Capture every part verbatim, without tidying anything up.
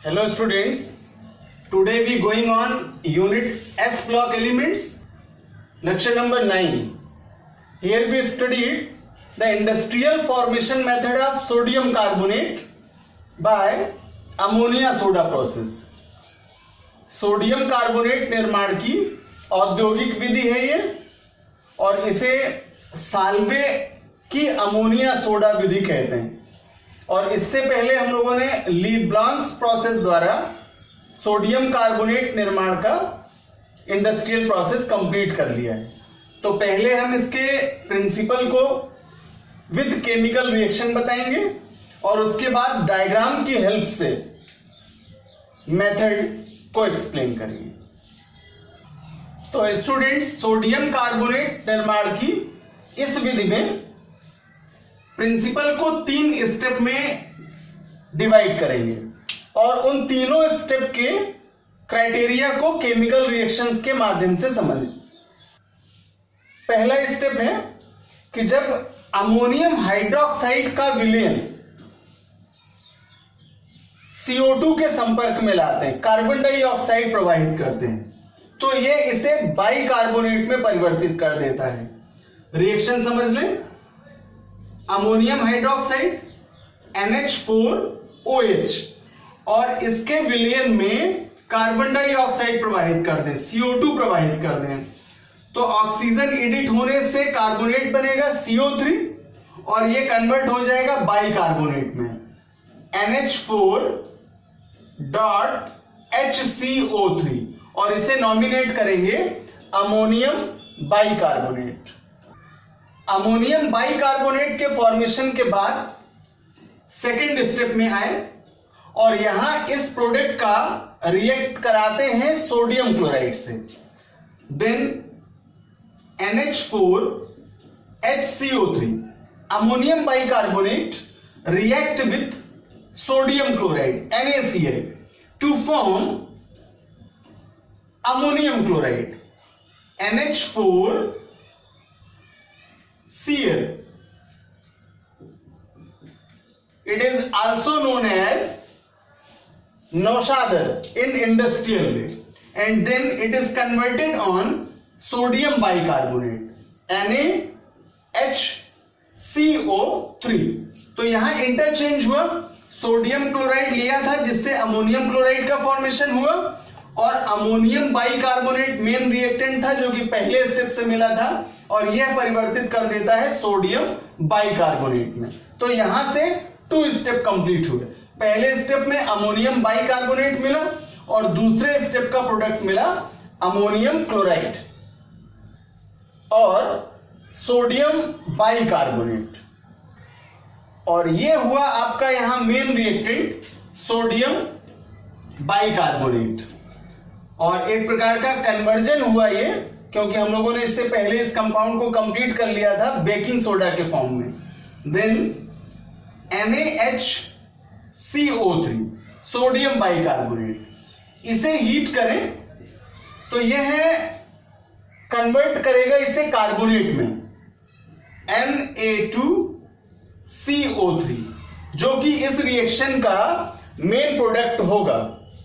Hello students, today we going on unit S block elements, lecture number nine. Here we studied the industrial formation method of sodium carbonate by ammonia soda process. Sodium carbonate निर्माण की औद्योगिक विधि है ये, और इसे साल्वे की ammonia soda विधि कहते हैं। और इससे पहले हम लोगों ने लीब्लांस प्रोसेस द्वारा सोडियम कार्बोनेट निर्माण का इंडस्ट्रियल प्रोसेस कंप्लीट कर लिया है। तो पहले हम इसके प्रिंसिपल को विद केमिकल रिएक्शन बताएंगे और उसके बाद डायग्राम की हेल्प से मेथड को एक्सप्लेन करेंगे। तो स्टूडेंट्स, सोडियम कार्बोनेट निर्माण की इस विधि में प्रिंसिपल को तीन स्टेप में डिवाइड करेंगे और उन तीनों स्टेप के क्राइटेरिया को केमिकल रिएक्शंस के माध्यम से समझें। पहला स्टेप है कि जब अमोनियम हाइड्रोक्साइड का विलयन सी ओ टू के संपर्क में लाते हैं, कार्बन डाइऑक्साइड प्रवाहित करते हैं, तो ये इसे बाइकार्बोनेट में परिवर्तित कर देता है। रिएक्शन समझ लें, ammonium hydroxide N H four O H और इसके विलयन में कार्बन डाइऑक्साइड प्रवाहित कर दें, सी ओ टू प्रवाहित कर दें, तो ऑक्सीजन एडिट होने से कार्बोनेट बनेगा सी ओ थ्री और ये कन्वर्ट हो जाएगा बाइकार्बोनेट में N H four dot H C O three और इसे नॉमिनेट करेंगे अमोनियम बाइकार्बोनेट। अमोनियम बाइकार्बोनेट के फॉर्मेशन के बाद सेकेंड स्टेप में आए और यहां इस प्रोडक्ट का रिएक्ट कराते हैं सोडियम क्लोराइड से। Then N H four H C O three ammonium bicarbonate react with sodium chloride N A C L to form ammonium chloride N H four C L. It is also known as Naushadar in industrial way, and then it is converted on sodium bicarbonate N A H C O three. तो यहां interchange हुआ, sodium chloride लिया था जिससे ammonium chloride का formation हुआ और ammonium bicarbonate main reactant था जो कि पहले स्टेप से मिला था और यह परिवर्तित कर देता है सोडियम बाइकार्बोनेट में। तो यहां से टू स्टेप कंप्लीट हुए। पहले स्टेप में अमोनियम बाइकार्बोनेट मिला और दूसरे स्टेप का प्रोडक्ट मिला अमोनियम क्लोराइड और सोडियम बाइकार्बोनेट, और ये हुआ आपका यहां मेन रिएक्टेंट सोडियम बाइकार्बोनेट। और एक प्रकार का कन्वर्जन हुआ ये, क्योंकि हम लोगों ने इससे पहले इस कंपाउंड को कंप्लीट कर लिया था बेकिंग सोडा के फॉर्म में। Then N A H C O three sodium bicarbonate, इसे हीट करें तो यह है कन्वर्ट करेगा इसे कार्बोनेट में N A two C O three, जो कि इस रिएक्शन का मेन प्रोडक्ट होगा,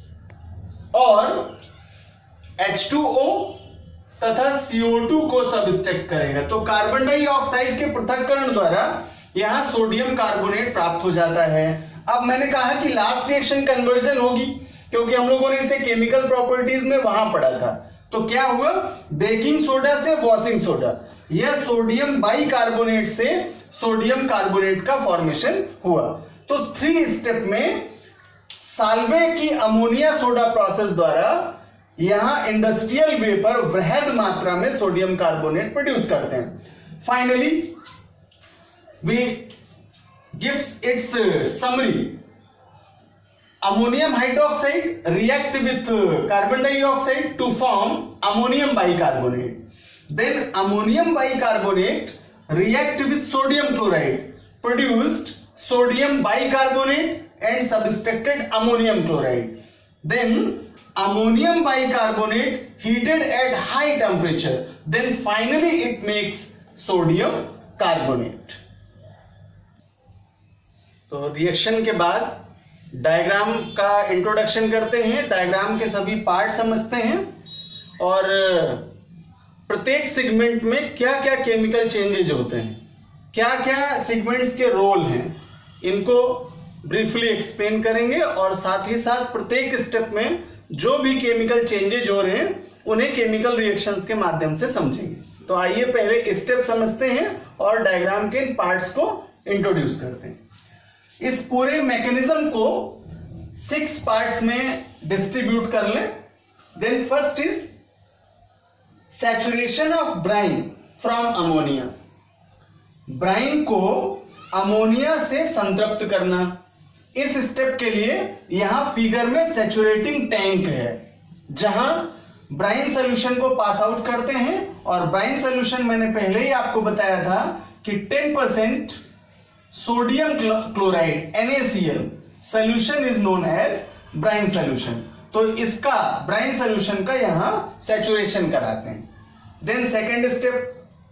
और एच टू ओ तथा सी ओ टू को सबस्ट्रैक्ट करेगा। तो कार्बन डाइऑक्साइड के पृथक्करण द्वारा यहां सोडियम कार्बोनेट प्राप्त हो जाता है। अब मैंने कहा कि लास्ट रिएक्शन कन्वर्जन होगी क्योंकि हम लोगों ने इसे केमिकल प्रॉपर्टीज में वहां पढ़ा था। तो क्या हुआ, बेकिंग सोडा से वॉशिंग सोडा, यह सोडियम बाइकार्बोनेट से सोडियम कार्बोनेट का फॉर्मेशन हुआ। तो थ्री स्टेप में साल्वे की अमोनिया सोडा प्रोसेस द्वारा यहां इंडस्ट्रियल वे पर वृहद मात्रा में सोडियम कार्बोनेट प्रोड्यूस करते हैं। Finally we gives its summary. Ammonium hydroxide react with carbon dioxide to form ammonium bicarbonate. Then ammonium bicarbonate react with sodium chloride, produced sodium bicarbonate and subtracted ammonium chloride. Then ammonium bicarbonate heated at high temperature. Then finally it makes sodium carbonate. तो reaction के बाद diagram का introduction करते हैं, diagram के सभी part समझते हैं और प्रत्येक सेगमेंट में क्या क्या केमिकल चेंजेज होते हैं, क्या क्या सेगमेंट्स के रोल हैं, इनको ब्रीफली एक्सप्लेन करेंगे और साथ ही साथ प्रत्येक स्टेप में जो भी केमिकल चेंजेज हो रहे हैं उन्हें केमिकल रिएक्शंस के माध्यम से समझेंगे। तो आइए पहले स्टेप समझते हैं और डायग्राम के इन पार्ट्स को इंट्रोड्यूस करते हैं। इस पूरे मैकेनिज्म को सिक्स पार्ट्स में डिस्ट्रीब्यूट कर लें। Then first is saturation of brine from ammonia. Brine को अमोनिया से संतृप्त करना। इस स्टेप के लिए यहां फिगर में सैचुरेटिंग टैंक है जहां ब्राइन सोल्यूशन को पास आउट करते हैं और ब्राइन सोल्यूशन मैंने पहले ही आपको बताया था कि ten percent sodium chloride N A C L solution is known as brine solution. तो इसका ब्राइन सोल्यूशन का यहां सैचुरेशन कराते हैं। देन सेकेंड स्टेप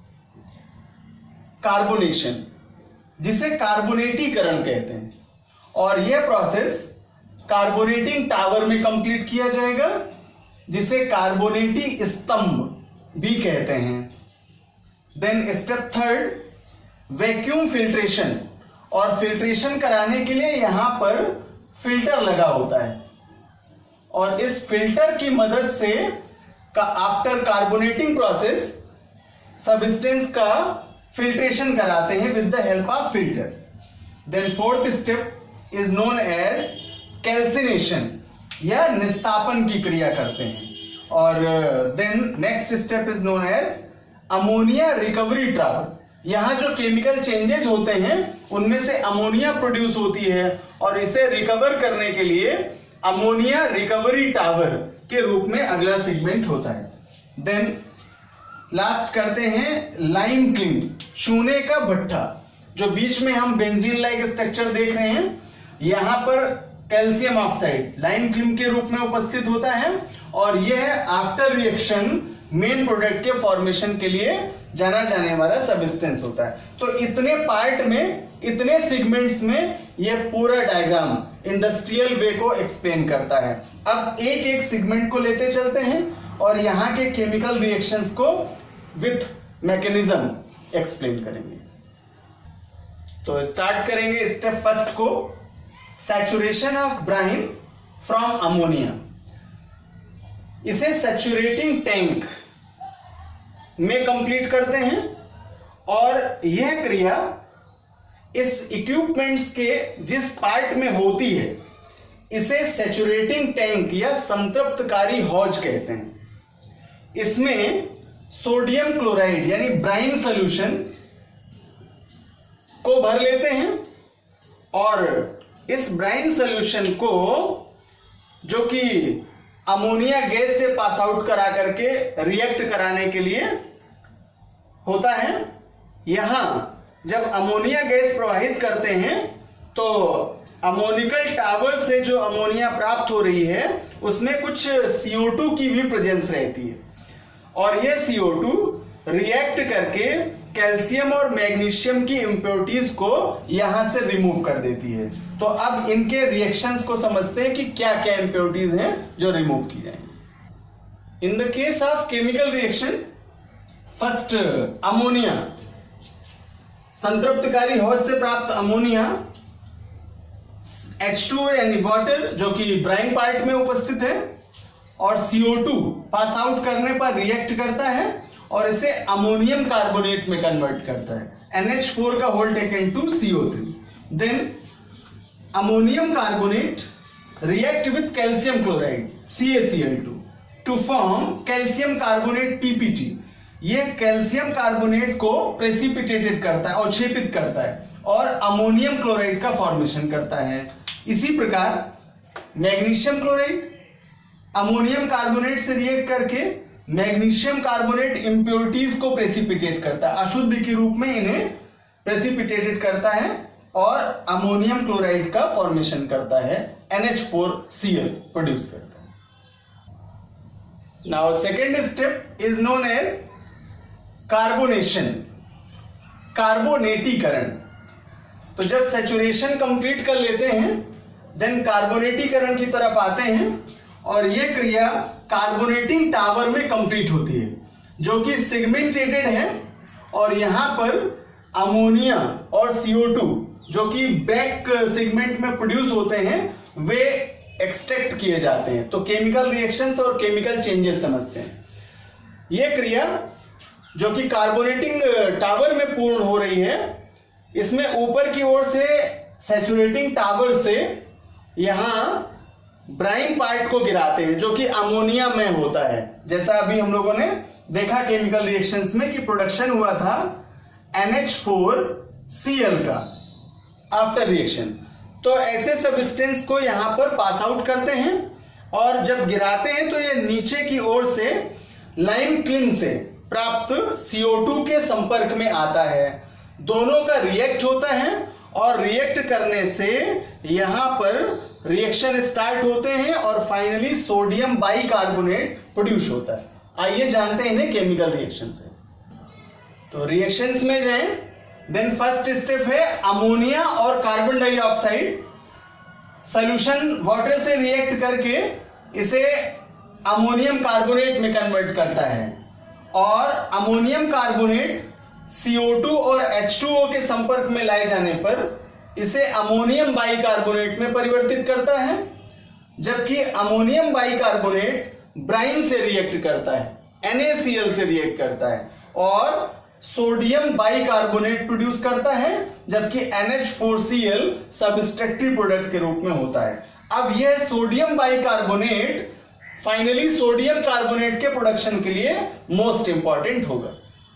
कार्बोनेशन, जिसे कार्बोनेटीकरण कहते हैं और यह प्रोसेस कार्बोनेटिंग टावर में कंप्लीट किया जाएगा जिसे कार्बोनेटी स्तंभ भी कहते हैं। Then step third vacuum filtration, और फिल्ट्रेशन कराने के लिए यहां पर फिल्टर लगा होता है और इस फिल्टर की मदद से का आफ्टर कार्बोनेटिंग प्रोसेस सब्सटेंस का फिल्ट्रेशन कराते हैं with the help of filter. Then fourth step is known as calcination, या निस्तापन की क्रिया करते हैं। और then next step is known as ammonia recovery tower. यहां जो केमिकल चेंजेस होते हैं उनमें से अमोनिया प्रोड्यूस होती है और इसे रिकवर करने के लिए अमोनिया रिकवरी टावर के रूप में अगला सेगमेंट होता है। देन लास्ट करते हैं लाइम क्लिंग, चूने का भट्ठा। जो बीच में हम बेंजीन लाइक स्ट्रक्चर देख रहे हैं, यहां पर कैल्शियम ऑक्साइड लाइम क्लिंग के रूप में उपस्थित होता है और यह आफ्टर रिएक्शन मेन प्रोडक्ट के फॉर्मेशन के लिए जाना जाने वाला सब्सटेंस होता है। तो इतने पार्ट में, इतने सेगमेंट्स में यह पूरा डायग्राम इंडस्ट्रियल वे को एक्सप्लेन करता है। अब एक एक सेगमेंट को लेते चलते हैं और यहां के केमिकल रिएक्शंस को विथ मैकेनिज्म एक्सप्लेन करेंगे। तो स्टार्ट करेंगे स्टेप फर्स्ट को, saturation of brine from ammonia. इसे सैचुरेटिंग टैंक में कंप्लीट करते हैं और यह क्रिया इस इक्विपमेंट्स के जिस पार्ट में होती है इसे सैचुरेटिंग टैंक या संतृप्तकारी हौज कहते हैं। इसमें सोडियम क्लोराइड यानी ब्राइन सोल्यूशन को भर लेते हैं और इस ब्राइन सोल्यूशन को, जो कि अमोनिया गैस से पास आउट करा करके रिएक्ट कराने के लिए होता है, यहां जब अमोनिया गैस प्रवाहित करते हैं तो अमोनिकल टावर से जो अमोनिया प्राप्त हो रही है उसमें कुछ सी ओ टू की भी प्रेजेंस रहती है और यह सी ओ टू रिएक्ट करके कैल्शियम और मैग्नीशियम की इंप्योरिटीज को यहां से रिमूव कर देती है। तो अब इनके रिएक्शंस को समझते हैं कि क्या क्या इंप्योरिटीज हैं जो रिमूव की जाएंगी। In the case of chemical reaction, first ammonia, संतृप्तकारी हौज से प्राप्त अमोनिया एच टू ओ यानी वाटर जो कि ब्राइन पार्ट में उपस्थित है और C O to pass out करने पर रिएक्ट करता है और इसे अमोनियम कार्बोनेट में कन्वर्ट करता है, एन एच फोर का whole taken two C O three. Then ammonium carbonate react with calcium chloride C A C L two to form calcium carbonate P P T. यह calcium carbonate को precipitated करता है, अवक्षेपित करता है और ammonium chloride का formation करता है। इसी प्रकार मैग्नीशियम क्लोराइड अमोनियम कार्बोनेट से रिएक्ट करके मैग्नीशियम कार्बोनेट इंप्योरिटीज को प्रेसिपिटेट करता है, अशुद्ध के रूप में इन्हें प्रेसिपिटेटेड करता है और अमोनियम क्लोराइड का फॉर्मेशन करता है, N H four C L produce करता है। Now second step is known as carbonation, कार्बोनेटीकरण। तो जब सैचुरेशन कंप्लीट कर लेते हैं देन कार्बोनेटीकरण की तरफ आते हैं और ये क्रिया कार्बोनेटिंग टावर में कंप्लीट होती है जो कि सेगमेंटेटेड है और यहां पर अमोनिया और सी ओ टू जो कि बैक सेगमेंट में प्रोड्यूस होते हैं वे एक्सट्रैक्ट किए जाते हैं। तो केमिकल रिएक्शंस और केमिकल चेंजेस समझते हैं। यह क्रिया जो कि कार्बोनेटिंग टावर में पूर्ण हो रही है, इसमें ऊपर की ओर से सैचुरेटिंग टावर से यहां ब्राइन पार्ट को गिराते हैं जो कि अमोनिया में होता है। जैसा अभी हम लोगों ने देखा केमिकल रिएक्शंस में कि प्रोडक्शन हुआ था N H four C L का आफ्टर रिएक्शन। तो ऐसे सब्सटेंस को यहां पर पास आउट करते हैं और जब गिराते हैं तो ये नीचे की ओर से लाइम क्लीन से प्राप्त सी ओ टू के संपर्क में आता है। दोनों का रिएक्ट होता है और रिएक्ट करने से यहां पर रिएक्शन स्टार्ट होते हैं और फाइनली सोडियम बाइकार्बोनेट प्रोड्यूस होता है। आइए जानते हैं इन्हें केमिकल रिएक्शन से। तो रिएक्शंस में जाएं। देन फर्स्ट स्टेप है अमोनिया और कार्बन डाइऑक्साइड सॉल्यूशन वाटर से रिएक्ट करके इसे अमोनियम कार्बोनेट में कन्वर्ट करता है और ammonium carbonate C O two और एच टू ओ के संपर्क में लाए जाने पर इसे अमोनियम बाइकार्बोनेट में परिवर्तित करता है, जबकि अमोनियम बाइकार्बोनेट ब्राइन से रिएक्ट करता है, एन ए सी एल से रिएक्ट करता है और सोडियम बाइकार्बोनेट प्रोड्यूस करता है, जबकि N H four C L subtractive product के रूप में होता है। अब यह sodium bicarbonate finally sodium carbonate के प्रोडक्शन के लिए मोस्ट इंपॉर्टेंट होगा।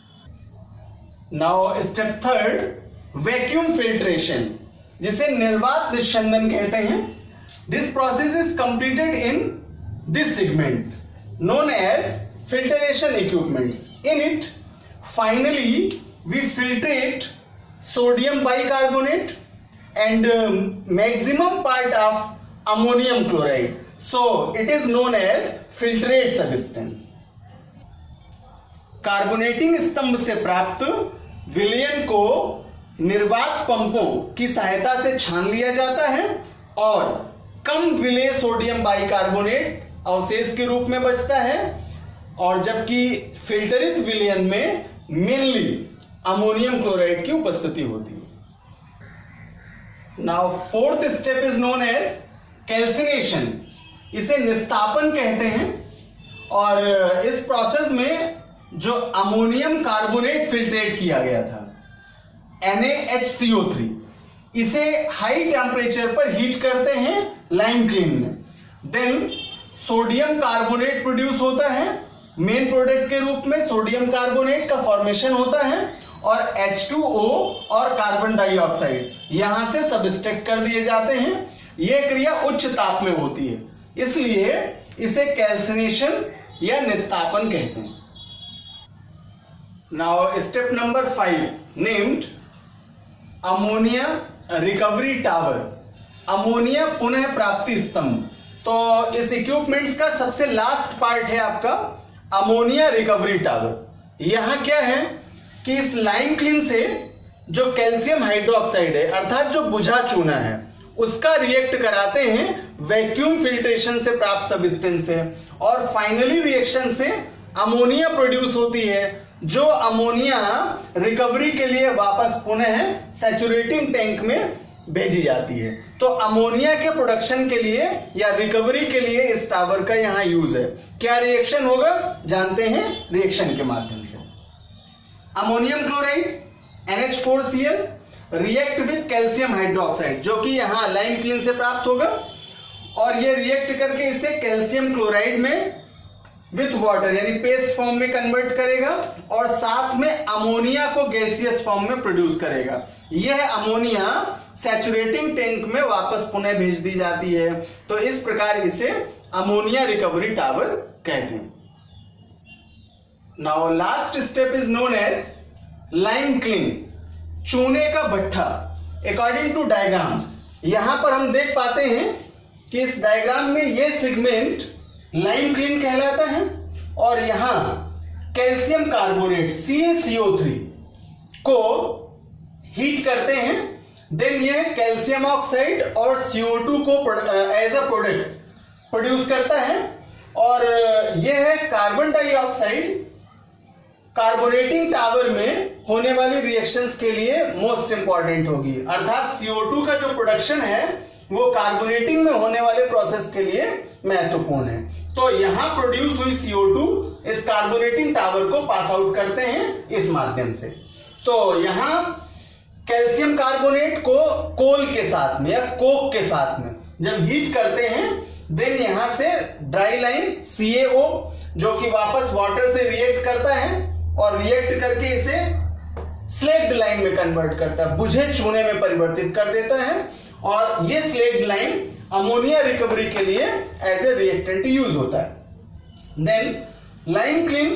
Now step third, vacuum filtration, जिसे निर्वात निस्यंदन कहते हैं। This process is completed in this segment known as filtration equipments. In it finally we filtrate sodium bicarbonate and um, maximum part of ammonium chloride, so it is known as filtrate substance। Carbonating स्तंभ से प्राप्त विलयन को निर्वात पंपों की सहायता से छान लिया जाता है और कम विलेय सोडियम बाइकार्बोनेट अवशेष के रूप में बचता है, और जबकि फिल्टरित विलयन में मेनली अमोनियम क्लोराइड की उपस्थिति होती है। Now fourth step is known as calcination, इसे निस्तापन कहते हैं और इस प्रोसेस में जो अमोनियम कार्बोनेट फिल्ट्रेट किया गया था N A H C O three, इसे हाई टेम्परेचर पर हीट करते हैं लाइम क्लीन में। देन सोडियम कार्बोनेट प्रोड्यूस होता है, मेन प्रोडक्ट के रूप में सोडियम कार्बोनेट का फॉर्मेशन होता है और एच टू ओ और कार्बन डाइऑक्साइड यहां से सबस्ट्रैक्ट कर दिए जाते हैं। यह क्रिया उच्च ताप में होती है, इसलिए इसे कैल्सिनेशन या निस्तापन कहते हैं। Now step number five named ammonia recovery tower, ammonia पुनः प्राप्ति स्तंभ। तो इस इक्विपमेंट्स का सबसे लास्ट पार्ट है आपका अमोनिया रिकवरी टावर। यहां क्या है कि इस लाइम क्लीन से जो कैल्शियम हाइड्रोक्साइड है अर्थात जो बुझा चूना है उसका रिएक्ट कराते हैं वैक्यूम फिल्ट्रेशन से प्राप्त सब्सटेंस से और फाइनली रिएक्शन से अमोनिया प्रोड्यूस होती है, जो अमोनिया रिकवरी के लिए वापस पुनः सैचुरेटिंग टैंक में भेजी जाती है। तो अमोनिया के प्रोडक्शन के लिए या रिकवरी के लिए इस टावर का यहां यूज है। क्या रिएक्शन होगा जानते हैं रिएक्शन के माध्यम से। Ammonium chloride N H four C L react with calcium hydroxide जो कि यहां लाइम क्लीन से प्राप्त होगा और यह रिएक्ट करके इसे कैल्शियम क्लोराइड में विथ वाटर यानी पेस्ट फॉर्म में कन्वर्ट करेगा और साथ में अमोनिया को गैसियस फॉर्म में प्रोड्यूस करेगा। यह अमोनिया सैचुरेटिंग टैंक में वापस पुनः भेज दी जाती है। तो इस प्रकार इसे अमोनिया रिकवरी टावर कहते हैं। Now last step is known as lime kiln, चूने का भट्ठा। अकॉर्डिंग टू डायग्राम यहां पर हम देख पाते हैं कि इस डायग्राम में यह सेगमेंट लाइम क्लीन कहलाता है और यहां calcium carbonate C A C O three को हीट करते हैं देन ये कैल्शियम ऑक्साइड और सी ओ टू को एज अ प्रोडक्ट प्रोड्यूस करता है, और ये है कार्बन डाइऑक्साइड कार्बोनेटिंग टावर में होने वाली रिएक्शंस के लिए मोस्ट इंपॉर्टेंट होगी। अर्थात सी ओ टू का जो प्रोडक्शन है वो कार्बोनेटिंग में होने वाले प्रोसेस के लिए महत्वपूर्ण है। तो यहां प्रोड्यूस हुई सी ओ टू इस कार्बोनेटिंग टावर को पास आउट करते हैं इस माध्यम से। तो यहां कैल्शियम कार्बोनेट को कोल के साथ में या कोक के साथ में जब हीट करते हैं, देन यहां से ड्राई लाइन सी ए ओ जो कि वापस वाटर से रिएक्ट करता है और रिएक्ट करके इसे स्लेक्ड लाइन में कन्वर्ट करता है, बुझे चूने में परिवर्तित कर देता है, और ये स्लेक्ड लाइन अमोनिया रिकवरी के लिए एज ए रिएक्टेंट यूज होता है। Then lime kiln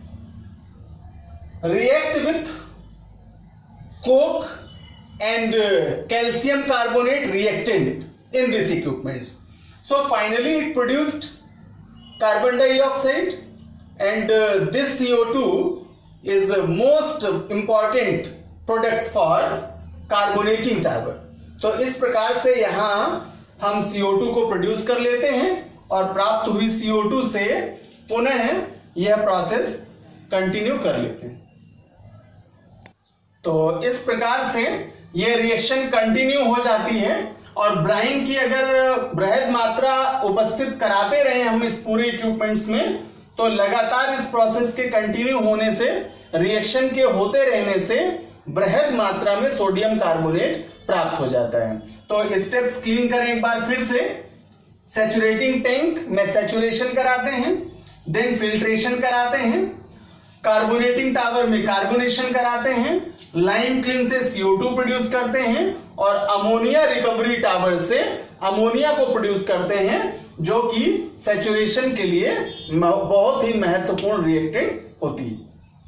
react with coke and uh, calcium carbonate reactant in these equipments. So finally it produced carbon dioxide, and uh, this C O two is a most important product for carbonating tower. तो इस प्रकार से यहाँ हम सी O two को produce कर लेते हैं और प्राप्त हुई सी ओ टू से पुनः यह प्रोसेस कंटिन्यू कर लेते हैं। तो इस प्रकार से ये रिएक्शन कंटिन्यू हो जाती है, और ब्राइन की अगर बृहद मात्रा उपस्थित कराते रहे हम इस पूरे इक्विपमेंट्स में, तो लगातार इस प्रोसेस के कंटिन्यू होने से, रिएक्शन के होते रहने से बृहद मात्रा में सोडियम कार्बोनेट प्राप्त हो जाता है। तो स्टेप्स क्लीन करें एक बार फिर से। सैचुरेटिंग टैंक में सैचुरेशन कराते हैं, देन फिल्ट्रेशन कराते हैं, कार्बोनेटिंग टावर में कार्बोनेशन कराते हैं, लाइम क्लीन से सी ओ टू प्रोड्यूस करते हैं, और अमोनिया रिकवरी टावर से अमोनिया को प्रोड्यूस करते हैं, जो कि सैचुरेशन के लिए बहुत ही महत्वपूर्ण रिएक्टेंट होती है।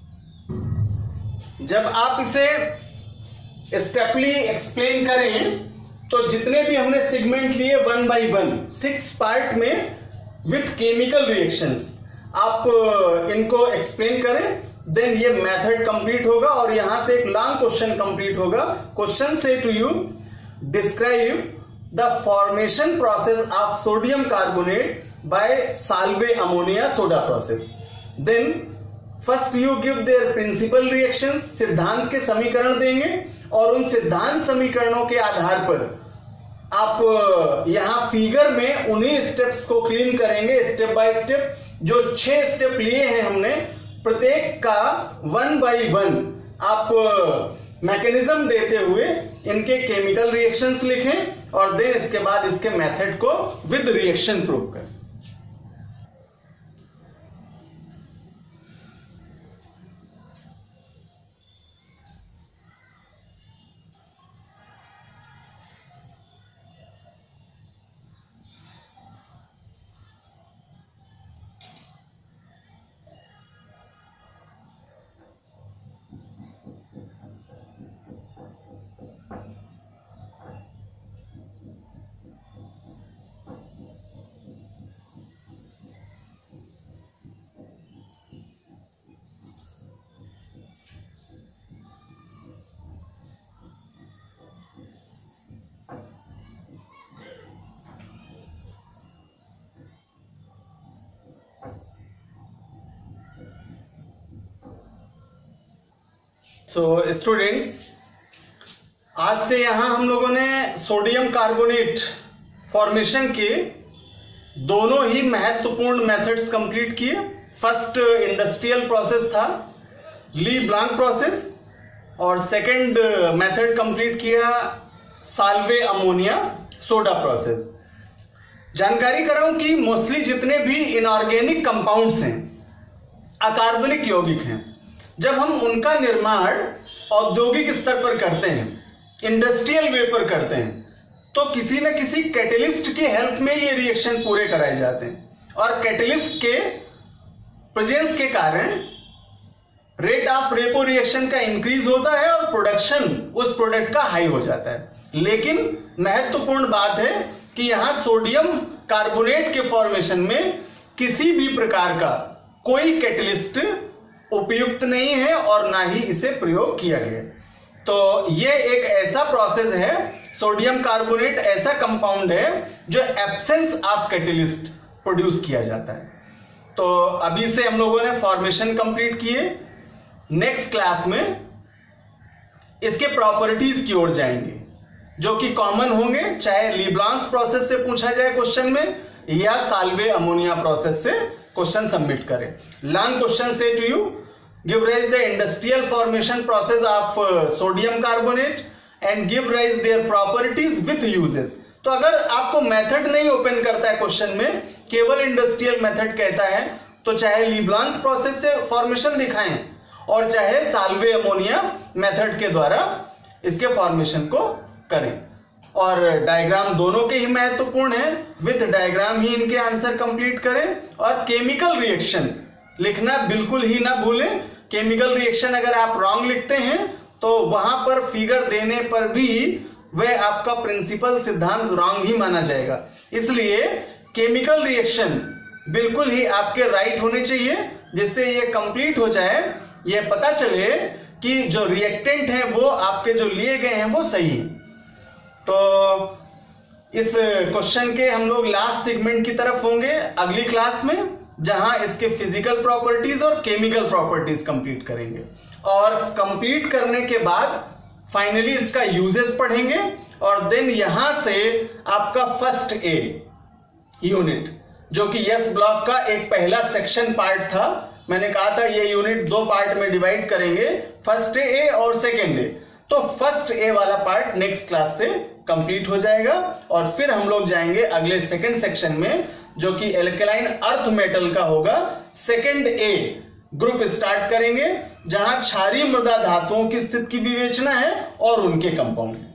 जब आप इसे स्टेपली एक्सप्लेन करें तो जितने भी हमने सेगमेंट लिए one by one six part में विथ केमिकल रिएक्शंस, आप इनको एक्सप्लेन करें, देन ये मेथड कंप्लीट होगा, और यहां से एक लॉन्ग क्वेश्चन कंप्लीट होगा। क्वेश्चन से two you describe the formation process of sodium carbonate by Solvay ammonia soda process. Then first you give their principal reactions, सिद्धांत के समीकरण देंगे, और उन सिद्धांत समीकरणों के आधार पर आप यहां फिगर में उन्हीं स्टेप्स को क्लीन करेंगे स्टेप बाय स्टेप। जो छह स्टेप लिए हैं हमने, प्रत्येक का वन बाय वन आप मैकेनिज्म देते हुए इनके केमिकल रिएक्शंस लिखें, और देन इसके बाद इसके मेथड को विद रिएक्शन प्रूव करें। सो so, स्टूडेंट्स, आज से यहां हम लोगों ने सोडियम कार्बोनेट फॉर्मेशन के दोनों ही महत्वपूर्ण मेथड्स कंप्लीट किए। फर्स्ट इंडस्ट्रियल प्रोसेस था ली ब्लांक प्रोसेस, और सेकंड मेथड कंप्लीट किया साल्वे अमोनिया सोडा प्रोसेस। जानकारी कराऊं कि मोस्टली जितने भी इनऑर्गेनिक कंपाउंड्स हैं, अकार्बनिक यौगिक हैं, जब हम उनका निर्माण औद्योगिक स्तर पर करते हैं, इंडस्ट्रियल वे पर करते हैं, तो किसी न किसी कैटलिस्ट की हेल्प में ये रिएक्शन पूरे कराए जाते हैं, और कैटलिस्ट के प्रेजेंस के कारण रेट ऑफ रेपो रिएक्शन का इंक्रीज होता है और प्रोडक्शन उस प्रोडक्ट का हाई हो जाता है। लेकिन महत्वपूर्ण बात है कि यहां सोडियम कार्बोनेट के फॉर्मेशन में किसी भी प्रकार का कोई कैटलिस्ट उपयुक्त नहीं है और ना ही इसे प्रयोग किया गया। तो ये एक ऐसा प्रोसेस है, सोडियम कार्बोनेट ऐसा कंपाउंड है जो एब्सेंस ऑफ कैटलिस्ट प्रोड्यूस किया जाता है। तो अभी से हम लोगों ने फॉर्मेशन कंप्लीट किए। नेक्स्ट क्लास में इसके प्रॉपर्टीज की ओर जाएंगे जो कि कॉमन होंगे, चाहे लीब्लांस प्रोसेस से पूछा जाए क्वेश्चन में या साल्वे अमोनिया प्रोसेस से क्वेश्चन सबमिट करें। लर्न क्वेश्चन से two you, give rise the industrial formation process of sodium carbonate and give rise their properties with uses. तो अगर आपको मेथड नहीं ओपन करता है क्वेश्चन में, केवल इंडस्ट्रियल मेथड कहता है, तो चाहे लीब्लांस प्रोसेस से फॉर्मेशन दिखाएं और चाहे साल्वे अमोनिया मेथड के द्वारा इसके फॉर्मेशन को करें। और डायग्राम दोनों के ही महत्वपूर्ण है, विथ डायग्राम ही इनके आंसर कंप्लीट करें। और केमिकल रिएक्शन लिखना बिल्कुल ही ना भूलें। केमिकल रिएक्शन अगर आप रॉन्ग लिखते हैं तो वहां पर फिगर देने पर भी वह आपका प्रिंसिपल सिद्धांत रॉन्ग ही माना जाएगा। इसलिए केमिकल रिएक्शन बिल्कुल ही आपके राइट होने चाहिए, जिससे ये कंप्लीट हो जाए, ये पता चले कि जो रिएक्टेंट है वो आपके जो लिए गए हैं वो सही है। तो इस क्वेश्चन के हम लोग लास्ट सेगमेंट की तरफ होंगे अगली क्लास में, जहां इसके फिजिकल प्रॉपर्टीज और केमिकल प्रॉपर्टीज कंप्लीट करेंगे। और कंप्लीट करने के बाद फाइनली इसका यूजेस पढ़ेंगे और देन यहां से आपका फर्स्ट ए यूनिट, जो कि यस ब्लॉक का एक पहला सेक्शन पार्ट था, मैंने कहा था ये यूनिट दो पार्ट में डिवाइड करेंगे, फर्स्ट ए और सेकेंड ए। तो फर्स्ट ए वाला पार्ट नेक्स्ट क्लास से कंप्लीट हो जाएगा और फिर हम लोग जाएंगे अगले सेकंड सेक्शन में, जो कि एल्कलाइन अर्थ मेटल का होगा। सेकंड ए ग्रुप स्टार्ट करेंगे, जहां क्षारीय मृदा धातुओं की स्थिति की विवेचना है और उनके कंपाउंड।